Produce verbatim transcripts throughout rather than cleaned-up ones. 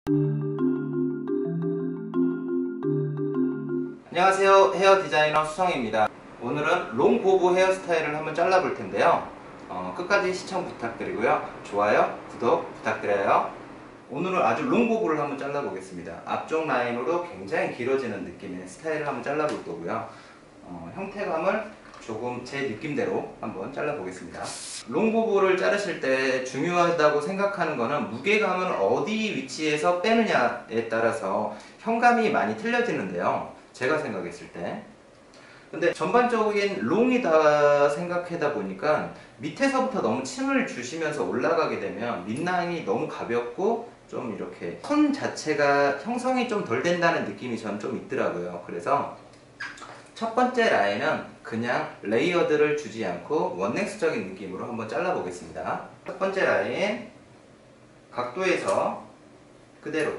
안녕하세요, 헤어 디자이너 수성입니다. 오늘은 롱 보브 헤어스타일을 한번 잘라볼 텐데요. 어, 끝까지 시청 부탁드리고요. 좋아요, 구독 부탁드려요. 오늘은 아주 롱 보브를 한번 잘라보겠습니다. 앞쪽 라인으로 굉장히 길어지는 느낌의 스타일을 한번 잘라볼 거고요. 어, 형태감을 조금 제 느낌대로 한번 잘라보겠습니다. 롱 보브를 자르실 때 중요하다고 생각하는 거는 무게감을 어디 위치에서 빼느냐에 따라서 형감이 많이 틀려지는데요, 제가 생각했을 때. 근데 전반적인 롱이다 생각하다 보니까 밑에서부터 너무 침을 주시면서 올라가게 되면 밑라인이 너무 가볍고 좀 이렇게 선 자체가 형성이 좀 덜 된다는 느낌이 전 좀 있더라고요. 그래서 첫 번째 라인은 그냥 레이어드를 주지 않고 원넥스적인 느낌으로 한번 잘라 보겠습니다. 첫 번째 라인 각도에서 그대로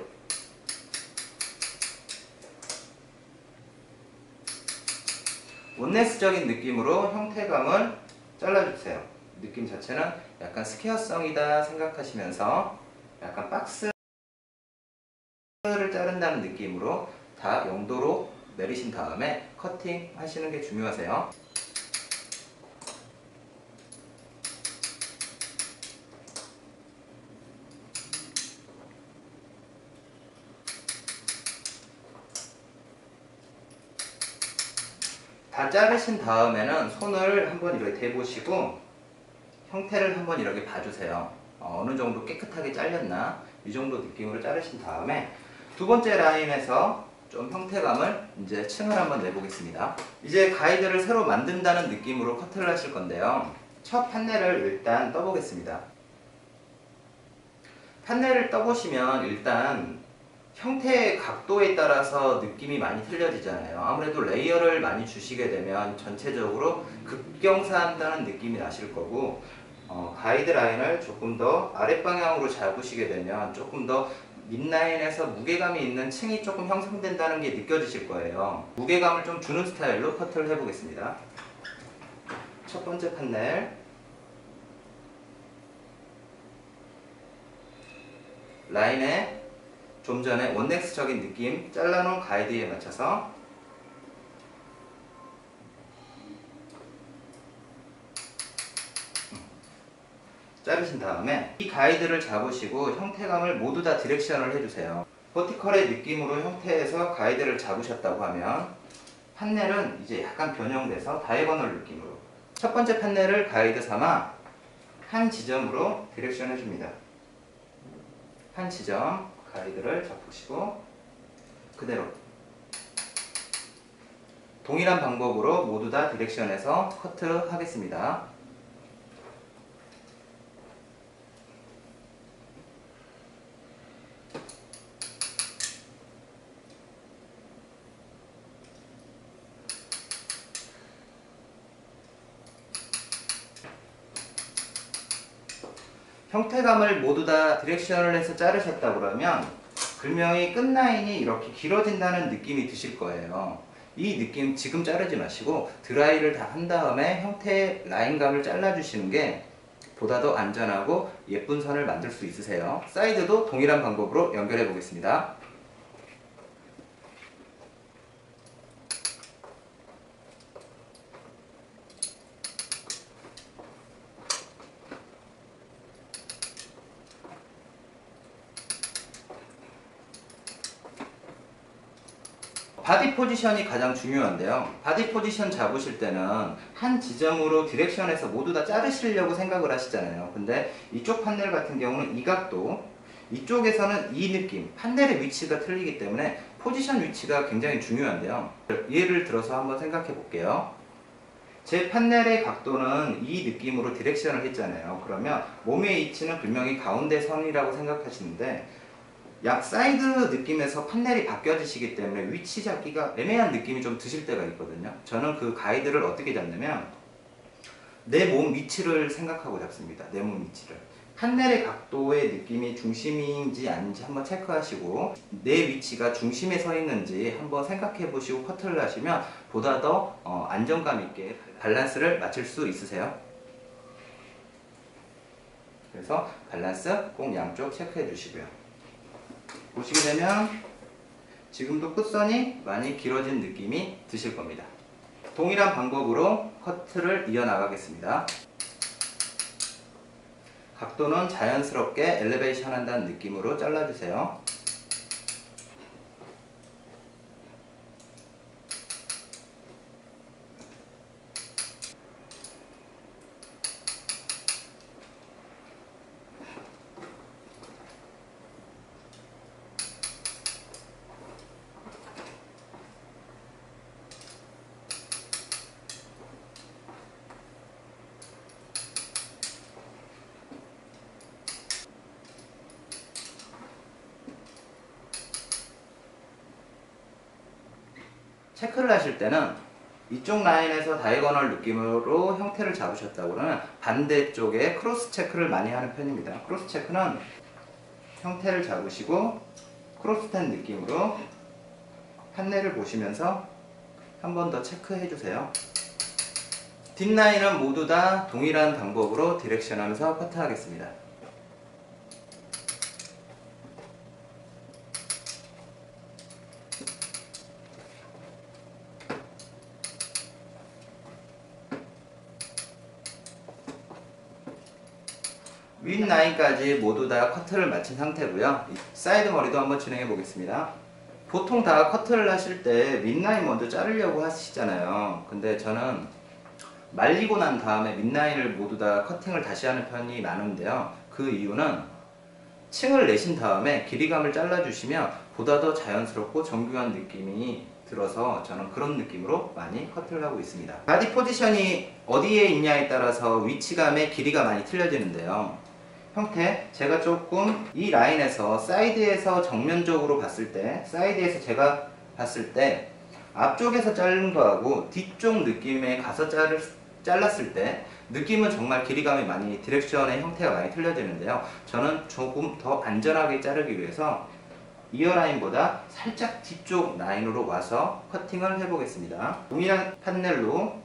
원넥스적인 느낌으로 형태감을 잘라주세요. 느낌 자체는 약간 스퀘어성이다 생각하시면서 약간 박스를 자른다는 느낌으로 다 영도로 내리신 다음에 커팅 하시는 게 중요하세요. 다 자르신 다음에는 손을 한번 이렇게 대보시고 형태를 한번 이렇게 봐주세요. 어, 어느 정도 깨끗하게 잘렸나 이 정도 느낌으로 자르신 다음에 두 번째 라인에서 좀 형태감을 이제 층을 한번 내보겠습니다. 이제 가이드를 새로 만든다는 느낌으로 커트를 하실 건데요. 첫 판넬을 일단 떠보겠습니다. 판넬을 떠보시면 일단 형태의 각도에 따라서 느낌이 많이 틀려지잖아요. 아무래도 레이어를 많이 주시게 되면 전체적으로 급경사한다는 느낌이 나실 거고, 어, 가이드라인을 조금 더 아랫방향으로 잡으시게 되면 조금 더 밑라인에서 무게감이 있는 층이 조금 형성된다는 게 느껴지실 거예요. 무게감을 좀 주는 스타일로 커트를 해보겠습니다. 첫 번째 판넬 라인에 좀 전에 원넥스적인 느낌 잘라놓은 가이드에 맞춰서 자르신 다음에 이 가이드를 잡으시고 형태감을 모두 다 디렉션을 해주세요. 버티컬의 느낌으로 형태에서 가이드를 잡으셨다고 하면 판넬은 이제 약간 변형돼서 다이거널 느낌으로 첫 번째 판넬을 가이드 삼아 한 지점으로 디렉션 해줍니다. 한 지점 가이드를 잡으시고 그대로 동일한 방법으로 모두 다 디렉션해서 커트 하겠습니다. 형태감을 모두 다 디렉션을 해서 자르셨다 그러면 분명히 끝라인이 이렇게 길어진다는 느낌이 드실 거예요. 이 느낌 지금 자르지 마시고 드라이를 다 한 다음에 형태 라인감을 잘라주시는 게 보다 더 안전하고 예쁜 선을 만들 수 있으세요. 사이드도 동일한 방법으로 연결해 보겠습니다. 바디 포지션이 가장 중요한데요. 바디 포지션 잡으실 때는 한 지점으로 디렉션에서 모두 다 자르시려고 생각을 하시잖아요. 근데 이쪽 판넬 같은 경우는 이 각도, 이쪽에서는 이 느낌, 판넬의 위치가 틀리기 때문에 포지션 위치가 굉장히 중요한데요. 예를 들어서 한번 생각해 볼게요. 제 판넬의 각도는 이 느낌으로 디렉션을 했잖아요. 그러면 몸의 위치는 분명히 가운데 선이라고 생각하시는데 약 사이드 느낌에서 판넬이 바뀌어지시기 때문에 위치 잡기가 애매한 느낌이 좀 드실 때가 있거든요. 저는 그 가이드를 어떻게 잡냐면 내 몸 위치를 생각하고 잡습니다. 내 몸 위치를. 판넬의 각도의 느낌이 중심인지 아닌지 한번 체크하시고 내 위치가 중심에 서 있는지 한번 생각해 보시고 커트를 하시면 보다 더 어, 안정감 있게 밸런스를 맞출 수 있으세요. 그래서 밸런스 꼭 양쪽 체크해 주시고요. 보시게 되면 지금도 끝선이 많이 길어진 느낌이 드실 겁니다. 동일한 방법으로 커트를 이어나가겠습니다. 각도는 자연스럽게 엘리베이션 한다는 느낌으로 잘라주세요. 체크를 하실 때는 이쪽 라인에서 다이거널 느낌으로 형태를 잡으셨다고 그러면 반대쪽에 크로스 체크를 많이 하는 편입니다. 크로스 체크는 형태를 잡으시고 크로스된 느낌으로 판넬을 보시면서 한 번 더 체크해 주세요. 뒷라인은 모두 다 동일한 방법으로 디렉션 하면서 커트하겠습니다. 윗 라인까지 모두 다 커트를 마친 상태고요. 사이드 머리도 한번 진행해 보겠습니다. 보통 다 커트를 하실 때 윗라인 먼저 자르려고 하시잖아요. 근데 저는 말리고 난 다음에 윗라인을 모두 다 커팅을 다시 하는 편이 많은데요. 그 이유는 층을 내신 다음에 길이감을 잘라주시면 보다 더 자연스럽고 정교한 느낌이 들어서 저는 그런 느낌으로 많이 커트를 하고 있습니다. 바디 포지션이 어디에 있냐에 따라서 위치감의 길이가 많이 틀려지는데요. 형태, 제가 조금 이 라인에서 사이드에서 정면적으로 봤을 때, 사이드에서 제가 봤을 때 앞쪽에서 자른 거하고 뒤쪽 느낌에 가서 자를, 잘랐을 때 느낌은 정말 길이감이 많이, 디렉션의 형태가 많이 틀려지는데요. 저는 조금 더 안전하게 자르기 위해서 이어라인보다 살짝 뒤쪽 라인으로 와서 커팅을 해보겠습니다. 동일한 판넬로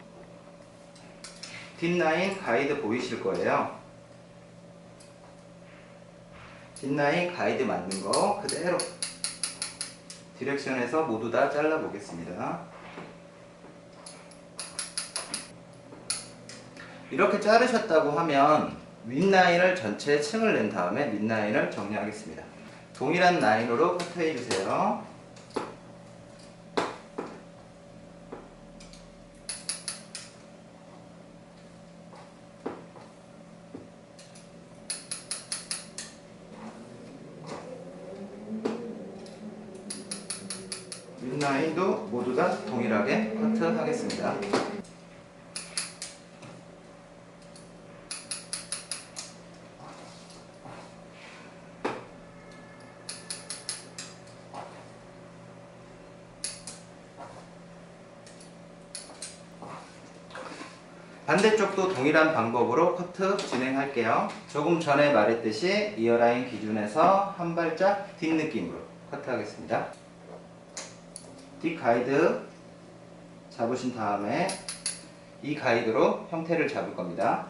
뒷라인 가이드 보이실 거예요. 뒷라인 가이드 만든 거 그대로 디렉션에서 모두 다 잘라 보겠습니다. 이렇게 자르셨다고 하면 윗라인을 전체 층을 낸 다음에 밑라인을 정리하겠습니다. 동일한 라인으로 커트해 주세요. 윗라인도 모두 다 동일하게 커트하겠습니다. 반대쪽도 동일한 방법으로 커트 진행할게요. 조금 전에 말했듯이 이어라인 기준에서 한 발짝 뒷느낌으로 커트하겠습니다. 뒷 가이드 잡으신 다음에 이 가이드로 형태를 잡을 겁니다.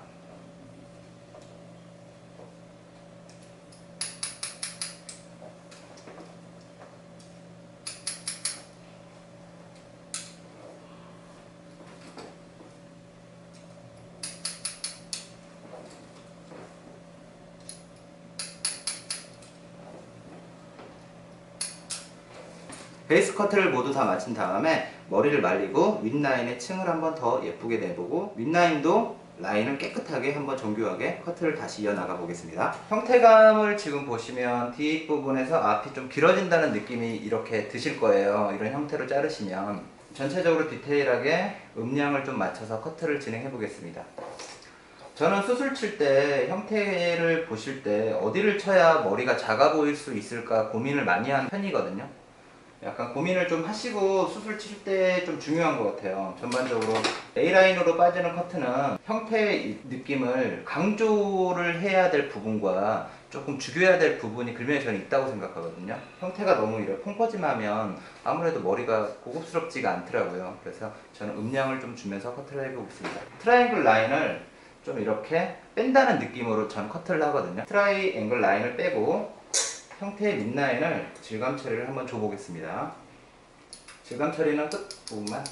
베이스 커트를 모두 다 마친 다음에 머리를 말리고 윗라인의 층을 한번 더 예쁘게 내보고 윗라인도 라인을 깨끗하게 한번 정교하게 커트를 다시 이어나가 보겠습니다. 형태감을 지금 보시면 뒷부분에서 앞이 좀 길어진다는 느낌이 이렇게 드실 거예요. 이런 형태로 자르시면 전체적으로 디테일하게 음량을 좀 맞춰서 커트를 진행해 보겠습니다. 저는 수술 칠 때 형태를 보실 때 어디를 쳐야 머리가 작아 보일 수 있을까 고민을 많이 하는 편이거든요. 약간 고민을 좀 하시고 수술 칠 때 좀 중요한 것 같아요. 전반적으로 A라인으로 빠지는 커트는 형태의 느낌을 강조를 해야 될 부분과 조금 죽여야 될 부분이 글면에 저는 있다고 생각하거든요. 형태가 너무 이렇게 펑퍼짐하면 아무래도 머리가 고급스럽지가 않더라고요. 그래서 저는 음량을 좀 주면서 커트를 해보겠습니다. 트라이앵글 라인을 좀 이렇게 뺀다는 느낌으로 전 커트를 하거든요. 트라이앵글 라인을 빼고 형태의 밑라인을 질감 처리를 한번 줘보겠습니다. 질감 처리는 끝 부분만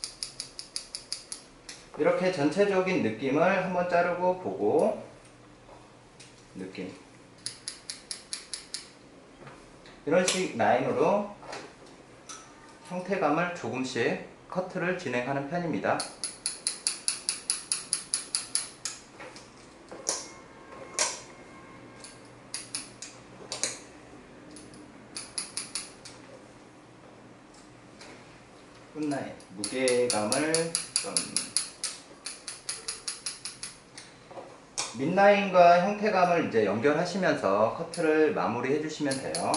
이렇게 전체적인 느낌을 한번 자르고 보고 느낌 이런 식 라인으로 형태감을 조금씩 커트를 진행하는 편입니다. 끝라인 무게감을 좀 밑라인과 형태감을 이제 연결하시면서 커트를 마무리 해주시면 돼요.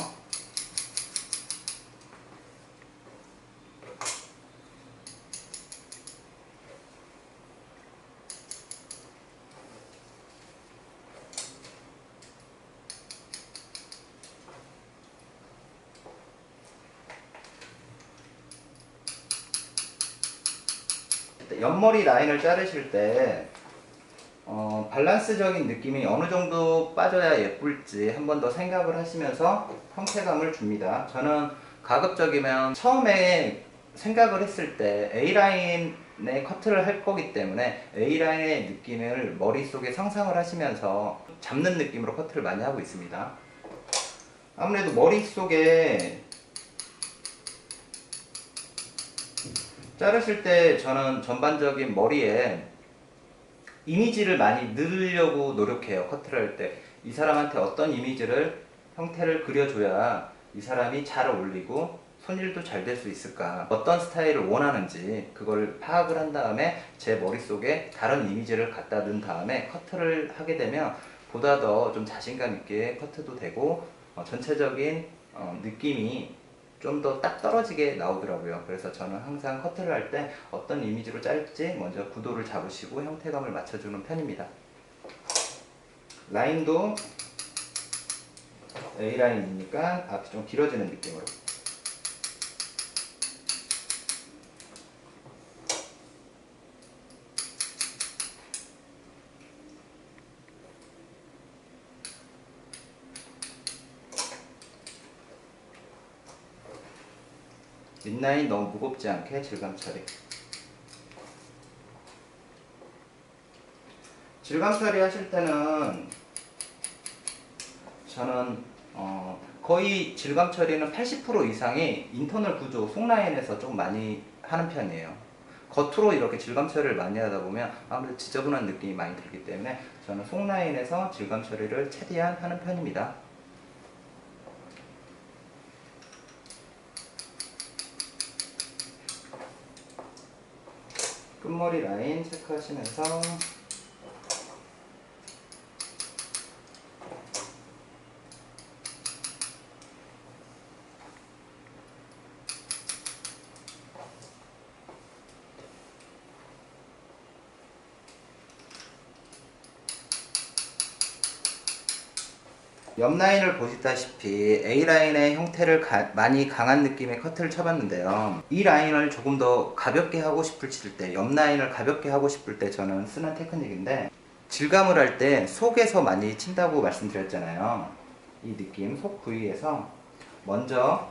옆머리 라인을 자르실 때 어, 밸런스적인 느낌이 어느 정도 빠져야 예쁠지 한 번 더 생각을 하시면서 형태감을 줍니다. 저는 가급적이면 처음에 생각을 했을 때 A라인에 커트를 할 거기 때문에 A라인의 느낌을 머릿속에 상상을 하시면서 잡는 느낌으로 커트를 많이 하고 있습니다. 아무래도 머릿속에 자르실 때 저는 전반적인 머리에 이미지를 많이 넣으려고 노력해요. 커트를 할 때 이 사람한테 어떤 이미지를 형태를 그려줘야 이 사람이 잘 어울리고 손질도 잘 될 수 있을까, 어떤 스타일을 원하는지 그걸 파악을 한 다음에 제 머릿속에 다른 이미지를 갖다 넣은 다음에 커트를 하게 되면 보다 더 좀 자신감 있게 커트도 되고 어, 전체적인 어, 느낌이 좀 더 딱 떨어지게 나오더라고요. 그래서 저는 항상 커트를 할 때 어떤 이미지로 자를지 먼저 구도를 잡으시고 형태감을 맞춰주는 편입니다. 라인도 A라인이니까 앞이 좀 길어지는 느낌으로 밑라인 너무 무겁지 않게 질감 처리. 질감 처리 하실 때는 저는 어 거의 질감 처리는 팔십 퍼센트 이상이 인터널 구조, 속라인에서 좀 많이 하는 편이에요. 겉으로 이렇게 질감 처리를 많이 하다 보면 아무래도 지저분한 느낌이 많이 들기 때문에 저는 속라인에서 질감 처리를 최대한 하는 편입니다. 끝머리 라인 체크하시면서 옆 라인을 보시다시피 A라인의 형태를 가, 많이 강한 느낌의 커트를 쳐봤는데요. 이 라인을 조금 더 가볍게 하고 싶을 때, 옆 라인을 가볍게 하고 싶을 때 저는 쓰는 테크닉인데, 질감을 할 때 속에서 많이 친다고 말씀드렸잖아요. 이 느낌, 속 부위에서 먼저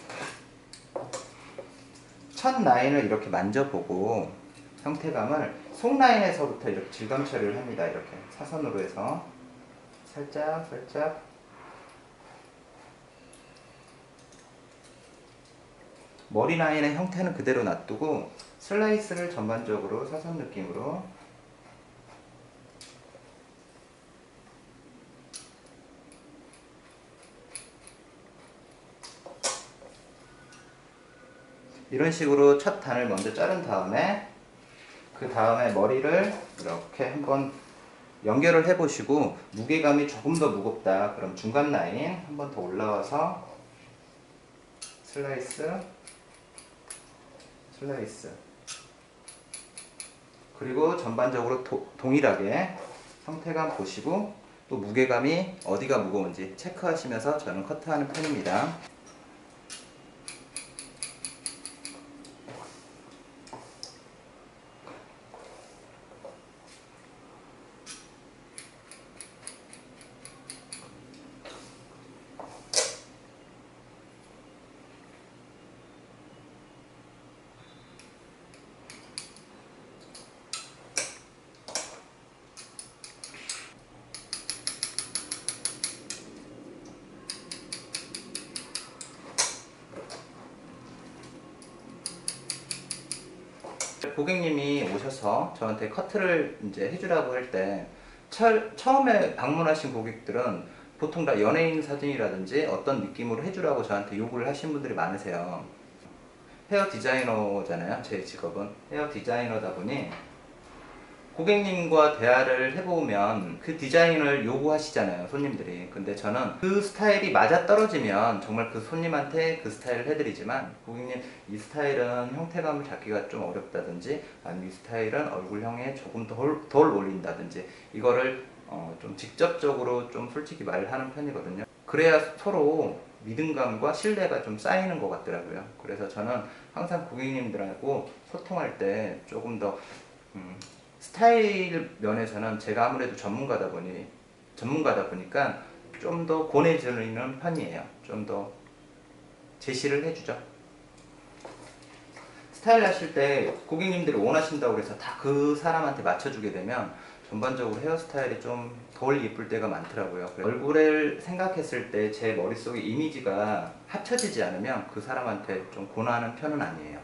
첫 라인을 이렇게 만져보고 형태감을 속 라인에서부터 이렇게 질감 처리를 합니다. 이렇게 사선으로 해서 살짝 살짝 머리 라인의 형태는 그대로 놔두고 슬라이스를 전반적으로 사선 느낌으로 이런 식으로 첫 단을 먼저 자른 다음에 그 다음에 머리를 이렇게 한번 연결을 해 보시고 무게감이 조금 더 무겁다 그럼 중간 라인 한번 더 올라와서 슬라이스 슬라이스 그리고 전반적으로 도, 동일하게 형태감 보시고 또 무게감이 어디가 무거운지 체크하시면서 저는 커트하는 편입니다. 고객님이 오셔서 저한테 커트를 이제 해주라고 할 때 처음에 방문하신 고객들은 보통 다 연예인 사진이라든지 어떤 느낌으로 해주라고 저한테 요구를 하신 분들이 많으세요. 헤어 디자이너잖아요. 제 직업은 헤어 디자이너다 보니 고객님과 대화를 해보면 그 디자인을 요구하시잖아요, 손님들이. 근데 저는 그 스타일이 맞아떨어지면 정말 그 손님한테 그 스타일을 해드리지만, 고객님 이 스타일은 형태감을 잡기가 좀 어렵다든지, 아니면 이 스타일은 얼굴형에 조금 덜, 덜 어울린다든지, 이거를 어, 좀 직접적으로 좀 솔직히 말하는 편이거든요. 그래야 서로 믿음감과 신뢰가 좀 쌓이는 것 같더라고요. 그래서 저는 항상 고객님들하고 소통할 때 조금 더 음, 스타일 면에서는 제가 아무래도 전문가다 보니 전문가다 보니까 좀 더 권해드리는 편이에요. 좀 더 제시를 해주죠. 스타일 하실 때 고객님들이 원하신다고 해서 다 그 사람한테 맞춰주게 되면 전반적으로 헤어스타일이 좀 덜 예쁠 때가 많더라고요. 얼굴을 생각했을 때 제 머릿속에 이미지가 합쳐지지 않으면 그 사람한테 좀 권하는 편은 아니에요.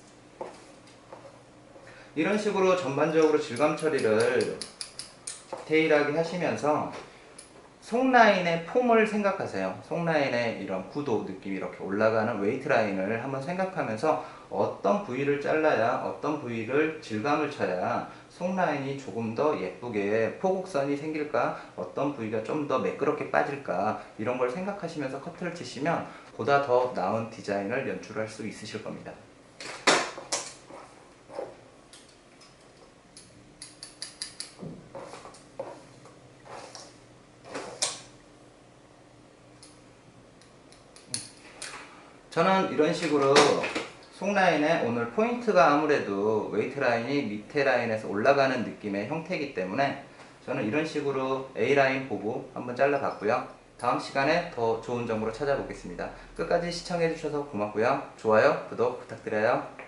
이런 식으로 전반적으로 질감 처리를 디테일하게 하시면서 속라인의 폼을 생각하세요. 속라인의 이런 구도, 느낌이 이렇게 올라가는 웨이트 라인을 한번 생각하면서 어떤 부위를 잘라야, 어떤 부위를 질감을 쳐야 속라인이 조금 더 예쁘게 포곡선이 생길까, 어떤 부위가 좀 더 매끄럽게 빠질까, 이런 걸 생각하시면서 커트를 치시면 보다 더 나은 디자인을 연출할 수 있으실 겁니다. 저는 이런 식으로 속라인에 오늘 포인트가 아무래도 웨이트 라인이 밑에 라인에서 올라가는 느낌의 형태이기 때문에 저는 이런 식으로 에이 라인 보고 한번 잘라봤고요. 다음 시간에 더 좋은 정보로 찾아보겠습니다. 끝까지 시청해주셔서 고맙고요. 좋아요, 구독 부탁드려요.